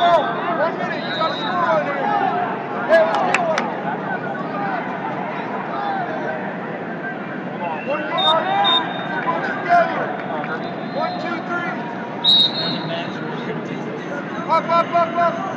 1 minute, you got to score on here. Hey, let's get one. Work it on it. Work together. 1, 2, 3. Up.